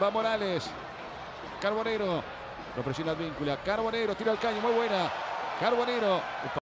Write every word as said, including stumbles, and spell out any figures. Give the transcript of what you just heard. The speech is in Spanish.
Va Morales. Carbonero. Lo presiona Advíncula. Carbonero tira al caño. Muy buena. Carbonero.